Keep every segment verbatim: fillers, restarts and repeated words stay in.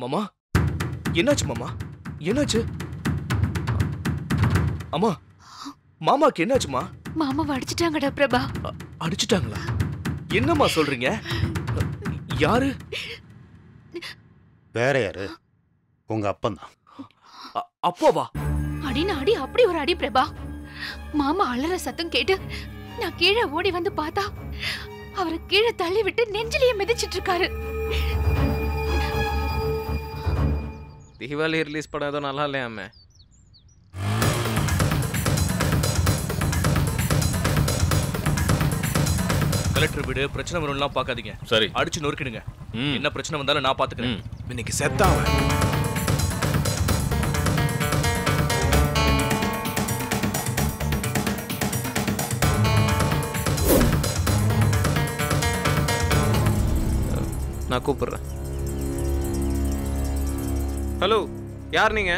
மாமா என்னாச்சு மாமா என்னாச்சு அம்மா மாமாக்கு என்னாச்சுமா மாமா அடிச்சிட்டாங்கடா பிரபா அடிச்சிட்டாங்களா என்னம்மா சொல்றீங்க யாரு வேற யாரு உங்க அப்பன் தான் அப்பாவா அடின அடி அப்படி ஒரு அடி பிரபா மாமா அலற சத்தம் கேட்டு நான் கீழே ஓடி வந்து பார்த்தா அவரை கீழே தள்ளி விட்டு நெஞ்சிலேயே மிதிச்சிட்டு இருக்காரு தீபாவளி ரிலீஸ் படம் ஏதோ நல்லா இல்லையாமே கலெக்டர் வீடு பிரச்சனை வரும்லாம் பார்க்காதீங்க சரி அடிச்சு நொறுக்கிடுங்க என்ன பிரச்சனை வந்தாலும் நான் பாத்துக்கிறேன் இன்னைக்கு செத்தாவன் நான் கூப்பிடுறேன் ஹலோ யார் நீங்க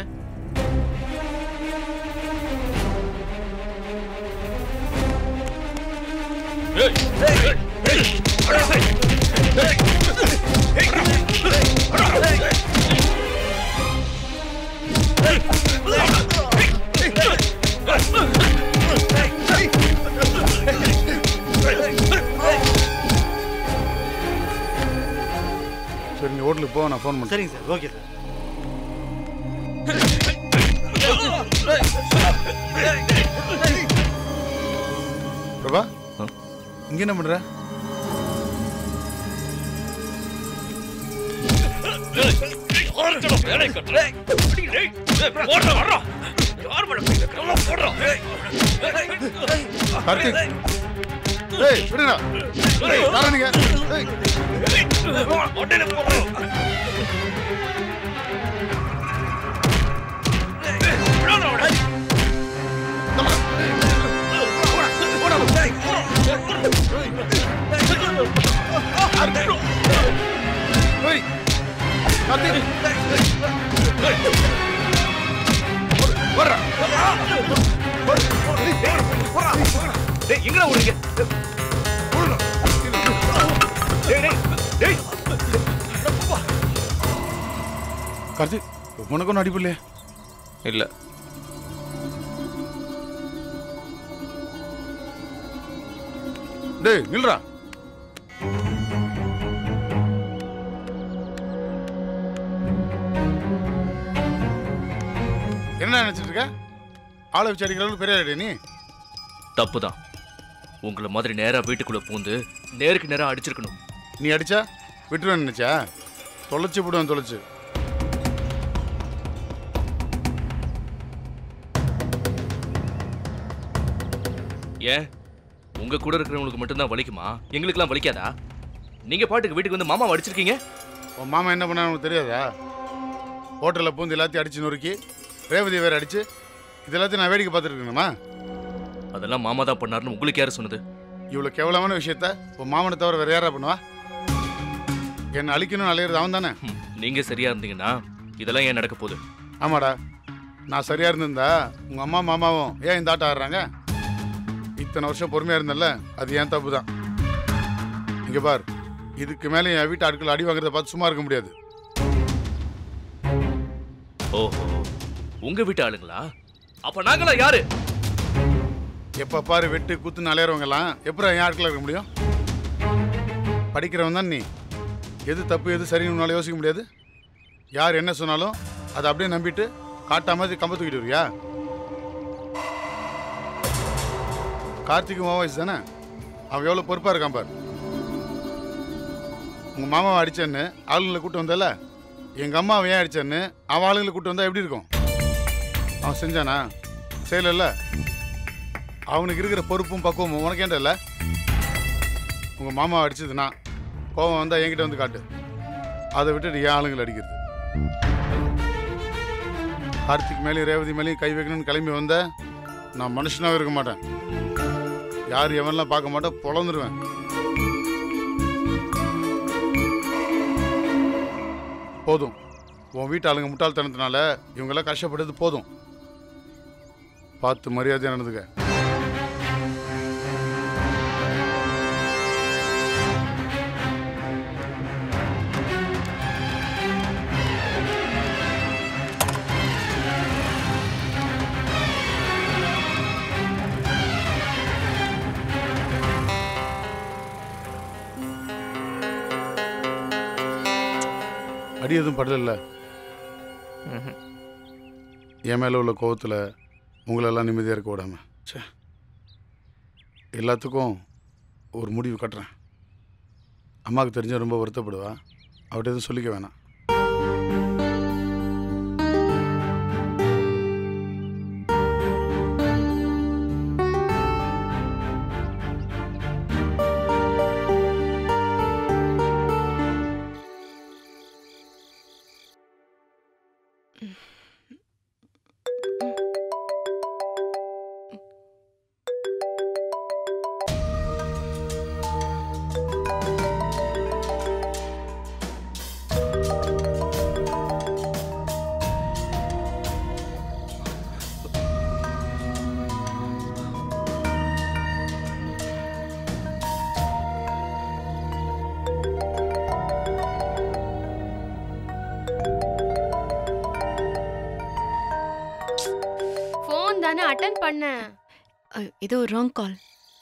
சரி நீ ஹோட்டலுக்கு போ நான் ஃபோன் பண்ணுறேன் சரிங்க சார் ஓகே சார் பிரபா இங்க என்ன பண்ற கார்த்திக் ஏய் விடுடா ஏய் யாரா நீங்க ஏய் ஹோட்டல்ல போ எங்கடா ஓடுறீங்க கார்த்திக் உனக்கு ஒன்றும் அடிப்பில்லையே இல்ல டேய் நில்றா என்ன நினைச்சிட்டு இருக்க ஆளை வச்சு அடிக்கிறவங்க பெரிய ஆளு நீ தப்புதான் உங்களை மாதிரி நேரா வீட்டுக்குள்ள பூந்து நேருக்கு நேரா அடிச்சிருக்கணும் நீ அடிச்சா விட்டுருவேன் நினைச்சா தொலைச்சு போடுவேன் தொலைச்சு ஏன் உங்க கூட இருக்கிறவங்களுக்கு மட்டும்தான் வலிக்குமா எங்களுக்கெல்லாம் வலிக்காதா நீங்க பாட்டுக்கு வீட்டுக்கு வந்து மாமா அடிச்சிருக்கீங்க உன் மாமா என்ன பண்ணா உனக்கு தெரியாதா ஹோட்டலில் பூந்து எல்லாத்தையும் அடிச்சு நொறுக்கி ரேவதி வேற அடிச்சு இது எல்லாத்தையும் நான் வேடிக்கை பார்த்துட்டு இருக்கணுமா அதெல்லாம் மாமா தான் பண்ணாருன்னு உங்களுக்கு யாரு சொன்னது இவ்வளோ கேவலமான விஷயத்த உன் மாமனை தவிர வேற யாரா பண்ணுவா என்னை அழிக்கணும்னு அலையிறது அவன் தானே நீங்க சரியா இருந்தீங்கன்னா இதெல்லாம் ஏன் நடக்க போகுது ஆமாடா நான் சரியா இருந்திருந்தா உங்க அம்மா மாமாவும் ஏன் இந்த ஆட்டம் ஆடுறாங்க இத்தனை வருஷம் பொறுமையா இருந்தல்ல அது ஏன் தப்பு தான் இங்க பார் இதுக்கு மேலே என் வீட்டு ஆட்கள் அடி வாங்குறத பார்த்து சும்மா இருக்க முடியாது ஓஹோ உங்க வீட்டு ஆளுங்களா அப்ப நாங்களா யாரு எப்ப பாரு வெட்டு குத்துன்னு அலையறவங்க எல்லாம் எப்படி என் ஆட்கள் இருக்க முடியும் படிக்கிறவன் தான் நீ எது தப்பு எது சரின்னு உன்னால யோசிக்க முடியாது யார் என்ன சொன்னாலும் அதை அப்படியே நம்பிட்டு காட்டா மாதிரி கம்ப தூக்கிட்டு வரியா கார்த்திக் மாமா வயசு தானே அவன் எவ்வளோ பொறுப்பாக இருக்கான் பார் உங்கள் மாமாவை அடிச்சேன்னு ஆளுங்களை கூட்டு வந்தல எங்கள் அம்மாவை ஏன் அடிச்சேன்னு அவன் ஆளுங்களை கூட்டு வந்தா எப்படி இருக்கும் அவன் செஞ்சானா செய்யல அவனுக்கு இருக்கிற பொறுப்பும் பக்குவமும் உனக்கு ஏன்டா இல்லை உங்கள் மாமாவை அடிச்சதுன்னா கோவம் வந்தால் என்கிட்ட வந்து காட்டு அதை விட்டுட்டு ஏன் ஆளுங்களை அடிக்கிறது கார்த்திக் மேலேயும் ரேவதி மேலேயும் கை வைக்கணும்னு கிளம்பி வந்த நான் மனுஷனாவே இருக்க மாட்டேன் யார் எவன்லாம் பார்க்க மாட்டேன் பொழந்துருவேன் போதும் உன் வீட்டு ஆளுங்க முட்டாள்தனத்தினால இவங்கெல்லாம் கஷ்டப்பட்டது போதும் பார்த்து மரியாதையா நடந்துக்க அடி எதுவும் படல. என் மேலே உள்ள கோவத்தில் உங்களெல்லாம் நிம்மதியாக இருக்க விடாம சே எல்லாத்துக்கும் ஒரு முடிவு கட்டுறேன். அம்மாவுக்கு தெரிஞ்ச ரொம்ப வருத்தப்படுவா. அவர்கிட்ட எதுவும் சொல்லிக்க வேணாம். அட்டெண்ட் பண்ண ஏதோ ராங் கால்.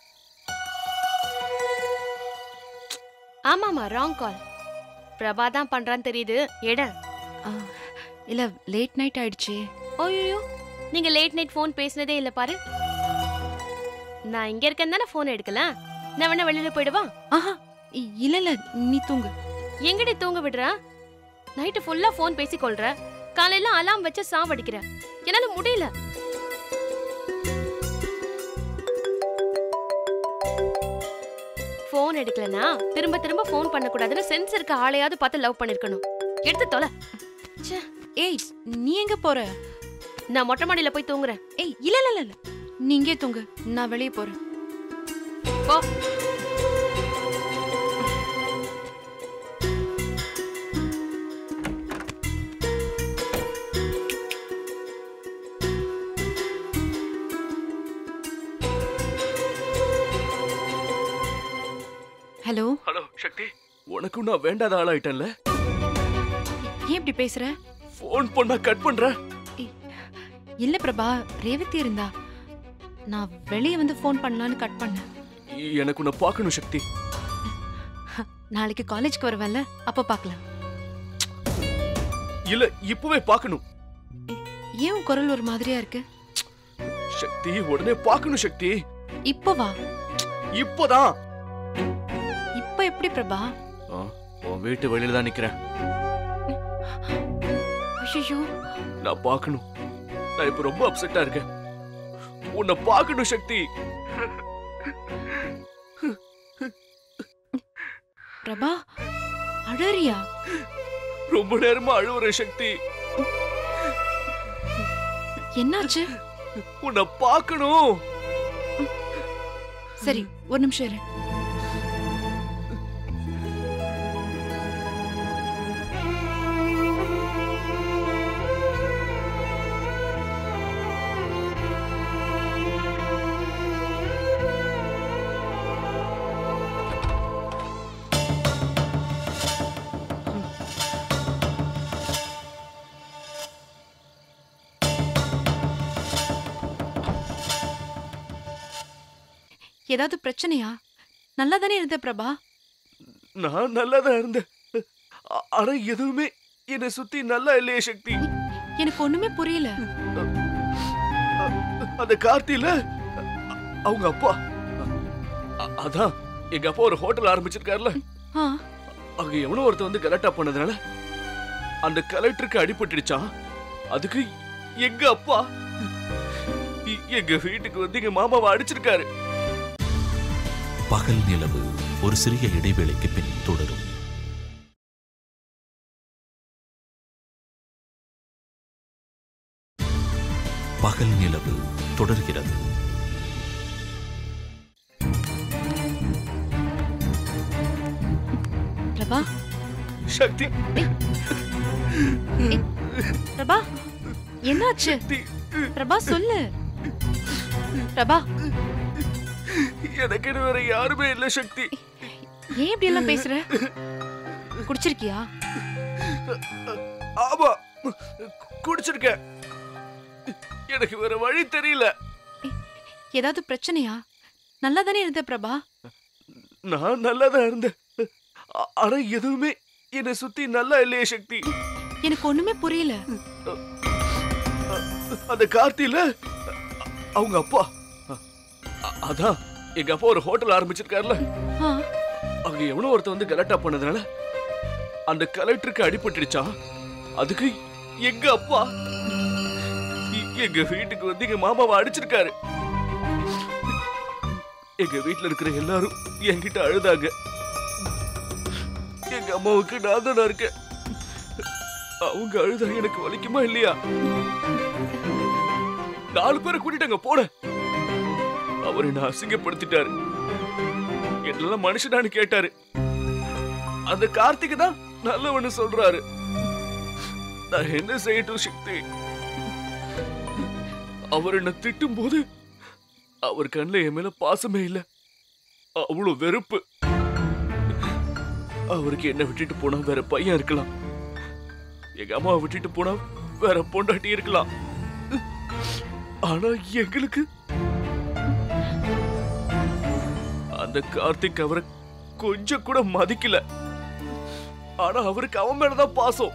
ஆமாமா ராங் கால். பிரபா தான் பண்றான்னு தெரியுது. எட இல்ல லேட் நைட் ஆயிடுச்சு. ஓய்யோ நீங்க லேட் நைட் ஃபோன் பேசினதே இல்ல பாரு. நான் இங்க இருக்கேன் தானே ஃபோன் எடுக்கல. நான் வேணா வெளியில போயிடுவா? ஆஹா இல்ல இல்ல நீ தூங்கு. எங்கடி தூங்க விடுற? நைட்டு ஃபுல்லா ஃபோன் பேசி கொள்ற. காலையில அலாம் வச்சு சாவடிக்கிற. என்னால முடியல. ஃபோன் எடுக்கலனா திரும்ப திரும்ப ஃபோன் பண்ண கூடாதுன்னு சென்ஸ் இருக்க ஆளையாவது பார்த்து லவ் பண்ணிருக்கணும். எடுத்து தொலை. ஏய் நீ எங்க போற? நான் மொட்டை மாடியில போய் தூங்குறேன். ஏய் இல்ல இல்ல இல்ல நீ இங்கே தூங்கு. நான் வெளியே போறேன். போ. ஹலோ ஹலோ சக்தி, உனக்கு நான் வேண்டாத ஆளாயிட்டேன்ல. ஏன் இப்படி பேசுற? ஃபோன் பண்ணா கட் பண்ற. இல்ல பிரபா, ரேவதி இருந்தா. நான் வெளியே வந்து ஃபோன் பண்ணலான்னு கட் பண்ணேன். எனக்கு உன்னை பார்க்கணும் சக்தி. நாளைக்கு காலேஜ்க்கு வருவேன்ல, அப்ப பார்க்கலாம். இல்ல இப்பவே பார்க்கணும். ஏன் உன் குரல் ஒரு மாதிரியா இருக்கு? சக்தி உடனே பார்க்கணும் சக்தி. இப்போ வா. இப்போதான். இப்ப எப்படி பிரபா? உன் வீட்டு வெளியில தான் நிக்கிறேன். ஐயோ நான் பார்க்கணும். நான் இப்ப ரொம்ப அப்செட்டா இருக்கேன். உன்னை பார்க்கணும் சக்தி. பிரபா அழறியா? ரொம்ப நேரமா அழுவுற சக்தி. என்னாச்சு? உன்னை பார்க்கணும். சரி ஒரு நிமிஷம் இரு. ஏதாவது பிரச்சனையா? நல்லா தானே இருந்த பிரபா? நான் நல்லாதான் இருந்தேன். ஆனா எதுவுமே என்னை சுத்தி நல்லா இல்லையே சக்தி. எனக்கு ஒண்ணுமே புரியல. அந்த கார்த்தியில அவங்க அப்பா, அதான் எங்க அப்பா ஒரு ஹோட்டல் ஆரம்பிச்சிருக்காருல, அங்க எவ்வளவு ஒருத்தர் வந்து கலெக்டா பண்ணதுனால அந்த கலெக்டருக்கு அடிபட்டுடுச்சான். அதுக்கு எங்க அப்பா எங்க வீட்டுக்கு வந்து எங்க மாமாவை அடிச்சிருக்காரு. பகல் நிலவு ஒரு சிறிய இடைவேளைக்கு பின் தொடரும். பகல் நிலவு தொடர்கிறது. பிரபா சக்தி, பிரபா என்னாச்சு? பிரபா சொல்லு. பிரபா எனக்கு வேற யாருமே இல்ல சக்தி. ஏன் இப்படி எல்லாம் பேசுற? குடிச்சிருக்கியா? ஆமா குடிச்சிருக்கேன். எனக்கு வேற வழி தெரியல. ஏதாவது பிரச்சனையா? நல்லா தானே இருந்த பிரபா? நான் நல்லாதான் இருந்தேன். ஆனா எதுவுமே என்னை சுத்தி நல்லா இல்லையே சக்தி. எனக்கு ஒண்ணுமே புரியல. அந்த கார்த்தியில அவங்க அப்பா, அதான் எங்க அப்பா ஒரு ஹோட்டல் ஆரம்பிச்சிருக்காருல, அங்க எவனோ ஒருத்த வந்து கலாட்டா பண்ணதுனால அந்த கலெக்டருக்கு அடிபட்டுடுச்சா. அதுக்கு எங்க அப்பா எங்க வீட்டுக்கு வந்து எங்க மாமாவை அடிச்சிருக்காரு. எங்க வீட்டுல இருக்கிற எல்லாரும் என்கிட்ட அழுதாங்க. எங்க அம்மாவுக்கு நான் தானே இருக்கேன். அவங்க அழுதா எனக்கு வலிக்குமா இல்லையா? நாலு பேரை கூட்டிட்டாங்க போன. அவர் என்ன அசிங்கப்படுத்திட்டாரு. என்னெல்லாம் மனுஷனான்னு கேட்டாரு. அந்த கார்த்திக் தான் நல்லவன்னு சொல்றாரு. நான் என்ன செய்யட்டும் சக்தி? அவர் என்ன திட்டும் போது அவர் கண்ணில் என் மேல பாசமே இல்ல, அவ்வளவு வெறுப்பு. அவருக்கு என்ன விட்டுட்டு போனா வேற பையன் இருக்கலாம், எங்க அம்மாவை விட்டுட்டு போனா வேற பொண்டாட்டி இருக்கலாம். ஆனா எங்களுக்கு அந்த கார்த்திக் அவரை கொஞ்சம் கூட மதிக்கல. ஆனா அவருக்கு அவன் மேலதான் பாசம்.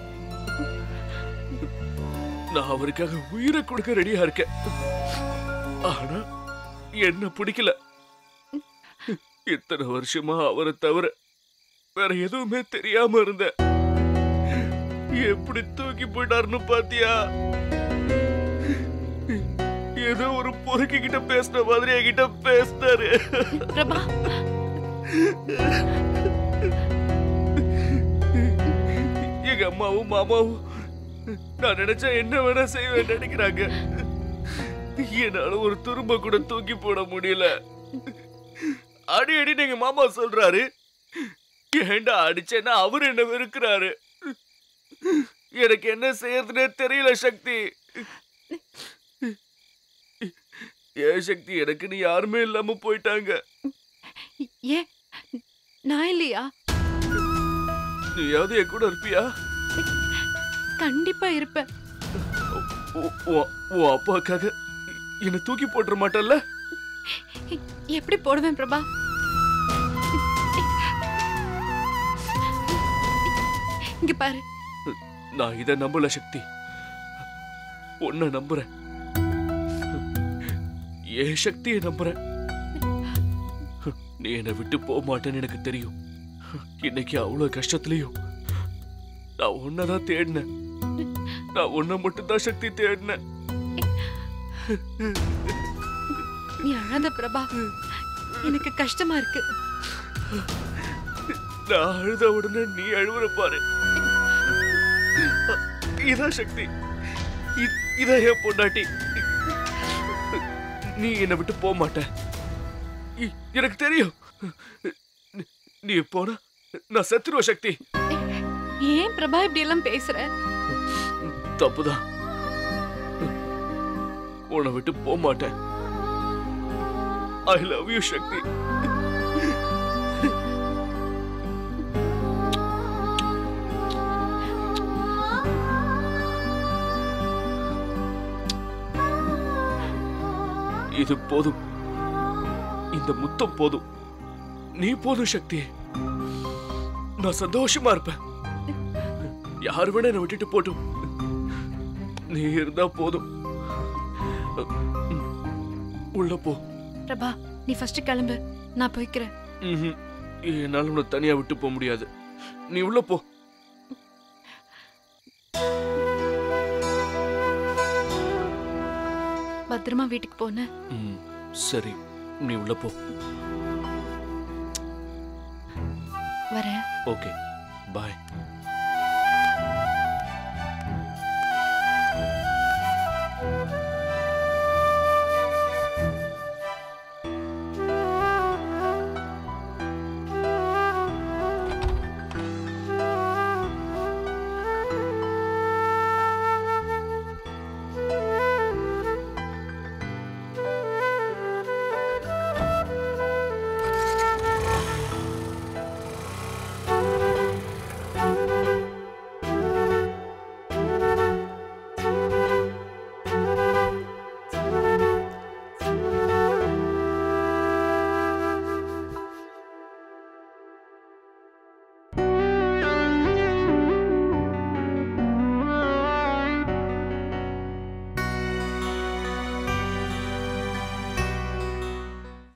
நான் அவருக்காக உயிரை கொடுக்க ரெடியா இருக்கேன். ஆனா என்ன பிடிக்கல. இத்தனை வருஷமா அவரை தவிர வேற எதுவுமே தெரியாம இருந்த. எப்படி தூக்கி போயிட்டாருன்னு பாத்தியா? ஏதோ ஒரு பொறுக்கி கிட்ட பேசின மாதிரி என்கிட்ட பேசினாரு. பிரபா, எங்க அம்மாவும் மாமாவும் நான் நினைச்சா என்ன வேணா செய்வேன் நினைக்கிறாங்க. என்னால ஒரு துரும்ப கூட தூக்கி போட முடியல. அடி அடி எங்க மாமா சொல்றாரு. ஏண்டா அடிச்சேன்னா அவரு என்ன வெறுக்கிறாரு. எனக்கு என்ன செய்யறதுன்னே தெரியல சக்தி. ஏன் சக்தி, எனக்கு நீ யாருமே இல்லாம போயிட்டாங்க. ஏன் நான் இல்லையா? நீயாவது என் கூட இருப்பியா? கண்டிப்பா இருப்பேன். உன் அப்பாக்காக என்ன தூக்கி போட்டுற மாட்டல்ல? எப்படி போடுவேன் பிரபா? இங்க பாரு, நான் இத நம்பல சக்தி, உன்னை நம்புறேன். ஏன் சக்தியை நம்புறேன். நீ என்னை விட்டு போக மாட்டேன்னு எனக்கு தெரியும். இன்னைக்கு அவ்வளவு கஷ்டத்துலயும் நான் உன்னதான் தேடினேன். நான் உன்னை மட்டும்தான் சக்தி தேடினேன். நீ அழாத பிரபா, எனக்கு கஷ்டமா இருக்கு. நான் அழுத உடனே நீ அழுவுற பாரு. இதான் சக்தி, இதான் என் பொண்டாட்டி. நீ என்னை விட்டு போக மாட்ட, எனக்கு தெரியும். நீ போனா நான் செத்துருவ சக்தி. ஏன் பிரபா இப்படி எல்லாம் பேசுற? தப்புதான், உன்னை விட்டு போக மாட்டேன். I love you Sakthi. இது போதும், இந்த முத்தம் போதும், நீ போதும் சக்தி. நான் சந்தோஷமா இருப்பேன். யாரு வேணா என்னை விட்டுட்டு போட்டும், நீ இருந்தா போதும். உள்ள போ பிரபா. நீ ஃபர்ஸ்ட் கிளம்பு, நான் போய்க்கிறேன். என்னால உன்னை தனியா விட்டு போக முடியாது. நீ உள்ள போ. பத்திரமா வீட்டுக்கு போன. சரி, நீ உள்ள போ. வரேன். Okay, bye.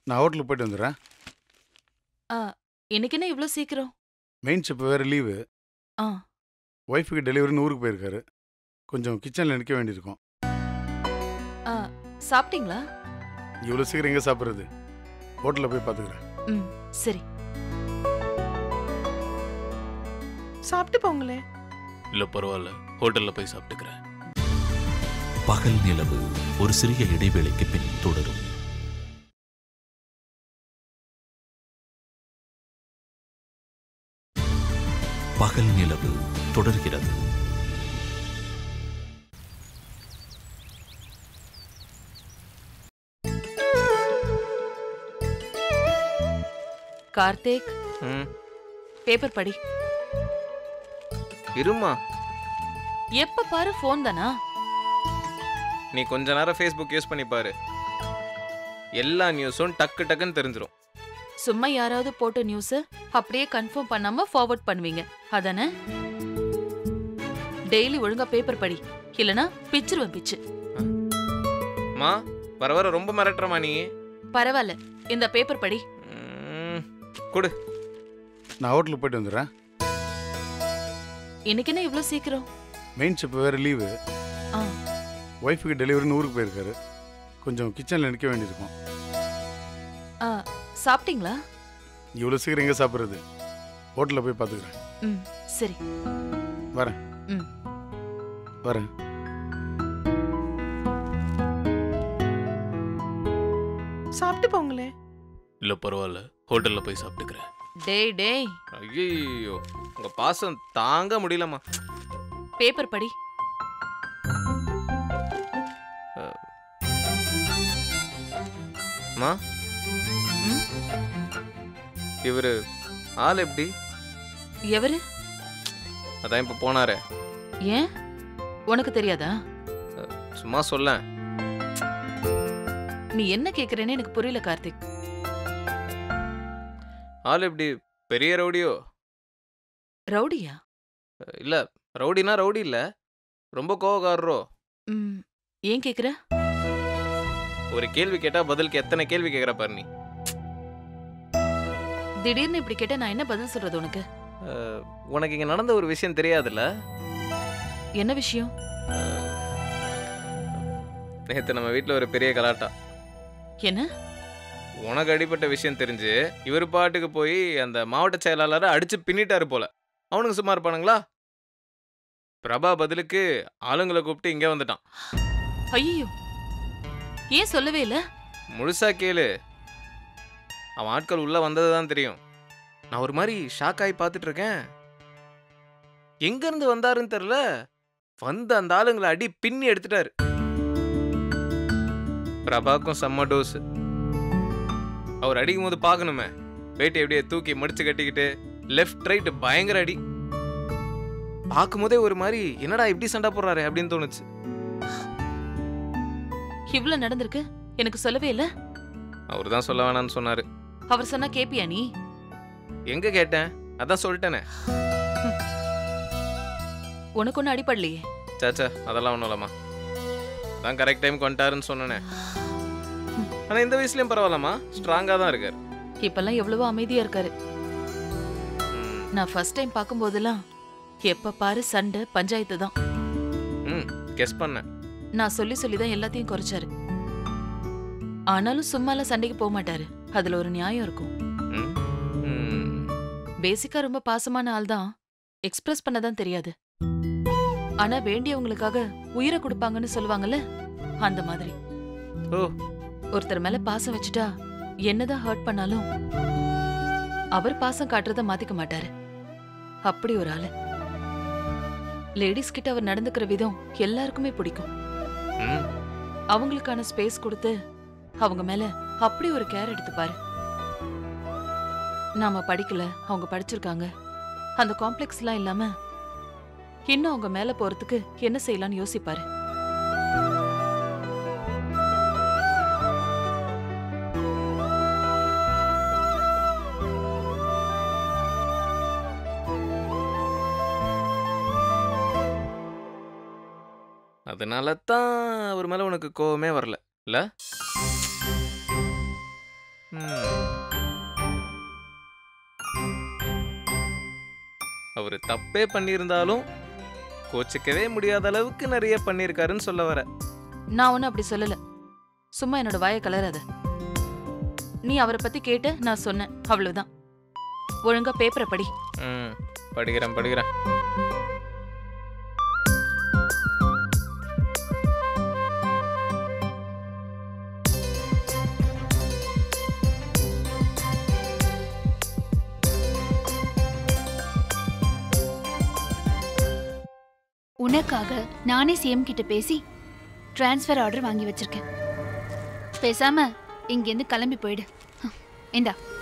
நான் ஹோட்டலுக்கு போயிட்டு வந்துடுறேன். ஆ இன்னைக்கு என்ன இவ்வளோ சீக்கிரம்? மெயின் ஷெஃப் வேறு லீவு. ஆ ஒய்ஃபுக்கு டெலிவரின்னு ஊருக்கு போயிருக்காரு. கொஞ்சம் கிச்சனில் நிற்க வேண்டியிருக்கும். ஆ சாப்பிட்டீங்களா? இவ்வளோ சீக்கிரம் எங்கே சாப்பிட்றது? ஹோட்டலில் போய் பார்த்துக்கிறேன். ம் சரி. சாப்பிட்டு போங்களே. இல்லை பரவாயில்ல, ஹோட்டலில் போய் சாப்பிட்டுக்கிறேன். பகல் நிலவு ஒரு சிறிய இடைவேளைக்கு பின் தொடரும். பகல் நிலவு தொடர்கிறது. கார்த்திக், ம் பேப்பர் படி. இருமா, எப்ப பாரு ஃபோன் தானா? நீ கொஞ்ச நேரம் ஃபேஸ்புக் யூஸ் பண்ணி பாரு, எல்லா நியூஸும் டக்கு டக்குன்னு தெரிஞ்சிடும். சும்மா யாராவது போட்ட நியூஸ் அப்படியே கன்ஃபார்ம் பண்ணாம ஃபார்வர்ட் பண்ணுவீங்க அதானே? டெய்லி ஒழுங்கா பேப்பர் படி, இல்லனா பிச்சிருவேன் பிச்சு. மா வர வர ரொம்ப மிரட்டுறமா நீ. பரவாயில்ல, இந்த பேப்பர் படி. கொடு. நான் ஹோட்டலுக்கு போயிட்டு வந்துடுறேன். இன்னைக்கு என்ன இவ்வளோ சீக்கிரம்? மெயின் ஷெஃப் வேறு லீவு. ஆ ஒய்ஃபுக்கு டெலிவரின்னு ஊருக்கு போயிருக்காரு. கொஞ்சம் கிச்சனில் நிற்க வேண்டியிருக்கும். ஆ சாப்பிட்டீங்களா? இவ்வளோ சீக்கிரம் எங்கே சாப்பிட்றது? ஹோட்டலில் போய் பார்த்துக்கிறேன். ம் சரி. வரேன். ம் வரேன். சாப்பிட்டு போங்களே. இல்லை பரவாயில்ல, ஹோட்டலில் போய் சாப்பிட்டுக்கிறேன். டேய் டேய், ஐயோ, உங்க பாசம் தாங்க முடியலம்மா. பேப்பர் படி. மா இவரு ஆள் எப்படி? எவரு? அதான் இப்ப போனாரே. ஏன் உனக்கு தெரியாதா? சும்மா சொல்ல. நீ என்ன கேக்குறேன்னு எனக்கு புரியல கார்த்திக். ஆள் எப்படி? பெரிய ரவுடியோ? ரவுடியா? இல்ல, ரவுடினா ரவுடி இல்ல, ரொம்ப கோவக்காரரோ? ம் ஏன் கேக்குற? ஒரு கேள்வி கேட்டா பதிலுக்கு எத்தனை கேள்வி கேக்குற பாரு நீ. திடீர்னு இப்படி கேட்டா நான் என்ன பதில் சொல்றது உனக்கு? உனக்கு இங்க நடந்த ஒரு விஷயம் தெரியாதுல்ல? என்ன விஷயம்? நேத்து நம்ம வீட்டுல ஒரு பெரிய கலாட்டா. என்ன? உனக்கு அடிப்பட்ட விஷயம் தெரிஞ்சு இவர் பாட்டுக்கு போய் அந்த மாவட்ட செயலாளரை அடிச்சு பின்னிட்டாரு போல. அவனுக்கு சும்மா இருப்பானுங்களா? பிரபா பதிலுக்கு ஆளுங்களை கூப்பிட்டு இங்கே வந்துட்டான். ஐயோ, ஏன் சொல்லவே இல்லை? முழுசா கேளு, அவன் ஆட்கள் உள்ள வந்தது தான் தெரியும். நான் ஒரு மாதிரி ஷாக் ஆகி பார்த்துட்டு இருக்கேன். எங்க இருந்து வந்தாருன்னு தெரியல, வந்து அந்த ஆளுங்களை அடி பின்னி எடுத்துட்டாரு. பிரபாக்கும் செம்ம டோஸ். அவர் அடிக்கும் போது பார்க்கணுமே, வேட்டை எப்படியே தூக்கி மடிச்சு கட்டிக்கிட்டு லெஃப்ட் ரைட் பயங்கர அடி. பார்க்கும் போதே ஒரு மாதிரி என்னடா இப்படி சண்டை போடுறாரு அப்படின்னு தோணுச்சு. இவ்வளவு நடந்திருக்கு, எனக்கு சொல்லவே இல்ல. அவர் தான் சொல்ல வேணாம்னு சொன்னாரு. அவர் சொன்னா கேப்பியா நீ? எங்க கேட்டேன், அதான் சொல்லிட்டேனே. உனக்கு ஒன்னும் அடிப்படலையே. சாச்சா, அதெல்லாம் ஒன்றும் இல்லம்மா, அதான் கரெக்ட் டைம் வந்துட்டாருன்னு சொன்னேனே. ஆனா இந்த வயசுலயும் பரவாயில்லம்மா, ஸ்ட்ராங்கா தான் இருக்காரு. இப்பெல்லாம் எவ்வளவோ அமைதியா இருக்காரு. நான் ஃபர்ஸ்ட் டைம் பார்க்கும் போதெல்லாம் எப்ப பாரு சண்டை பஞ்சாயத்து தான். ம் கெஸ் பண்ணேன். நான் சொல்லி சொல்லி தான் எல்லாத்தையும் குறைச்சாரு. ஆனாலும் சும்மாலாம் சண்டைக்கு போக மாட்டாரு, அதுல ஒரு நியாயம் இருக்கும். பேசிக்கா ரொம்ப பாசமான ஆள் தான், எக்ஸ்பிரஸ் பண்ணதான் தெரியாது. ஆனா வேண்டியவங்களுக்காக உயிரை கொடுப்பாங்கன்னு சொல்லுவாங்கல்ல, அந்த மாதிரி. ஓ, ஒருத்தர் மேல பாசம் வச்சுட்டா என்னதான் ஹர்ட் பண்ணாலும் அவர் பாசம் காட்டுறத மாத்திக்க மாட்டாரு. அப்படி ஒரு ஆளு. லேடிஸ் கிட்ட அவர் நடந்துக்கிற விதம் எல்லாருக்குமே பிடிக்கும். அவங்களுக்கான ஸ்பேஸ் கொடுத்து அவங்க மேல அப்படி ஒரு கேர் எடுத்துப்பாரு. நாம படிக்கல, அவங்க படிச்சிருக்காங்க, அந்த காம்ப்ளெக்ஸ் எல்லாம் இல்லாம இன்னும் அவங்க மேல போறதுக்கு என்ன செய்யலாம்னு யோசிப்பாரு. அதனால தான் அவர் மேல உனக்கு கோவமே வரல இல்ல? அவரு தப்பே பண்ணியிருந்தாலும் கோச்சிக்கவே முடியாத அளவுக்கு நிறைய பண்ணியிருக்காருன்னு சொல்ல வர. நான் ஒன்னும் அப்படி சொல்லல. சும்மா என்னோட வாயை கலராத. நீ அவரை பத்தி கேட்டு நான் சொன்னேன், அவ்வளவுதான். ஒழுங்கா பேப்பரை படி. ம் படிக்கிறேன் படிக்கிறேன். உனக்காக நானே சிஎம் கிட்ட பேசி டிரான்ஸ்ஃபர் ஆர்டர் வாங்கி வச்சிருக்கேன். பேசாம இங்கிருந்து கிளம்பி போயிடு. இந்தா.